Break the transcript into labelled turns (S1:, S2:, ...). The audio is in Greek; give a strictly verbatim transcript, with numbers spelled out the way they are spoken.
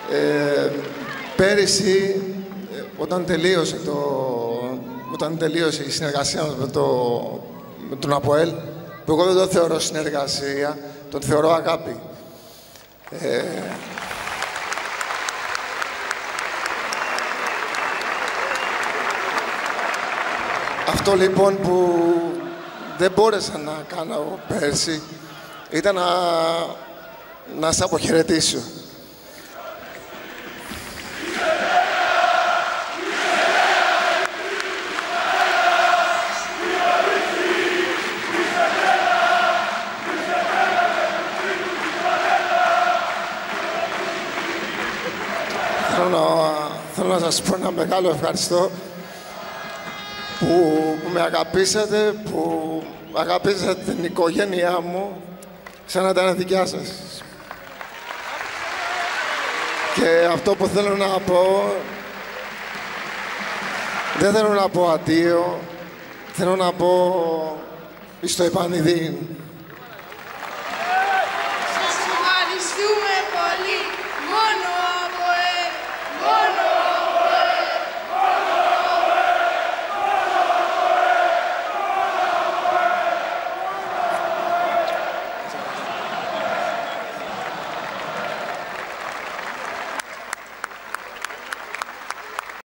S1: Ε, πέρυσι, όταν τελείωσε, το, όταν τελείωσε η συνεργασία μας με, το, με τον ΑΠΟΕΛ, που εγώ δεν το θεωρώ συνεργασία, τον θεωρώ αγάπη. Ε, αυτό λοιπόν που δεν μπόρεσα να κάνω πέρσι ήταν να, να σε αποχαιρετήσω. Θέλω να, θέλω να σας πω ένα μεγάλο ευχαριστώ που, που με αγαπήσατε, που αγαπήσατε την οικογένειά μου σαν να ήταν δικιά σας. Και αυτό που θέλω να πω, δεν θέλω να πω αντίο, θέλω να πω εις το επανειδήν.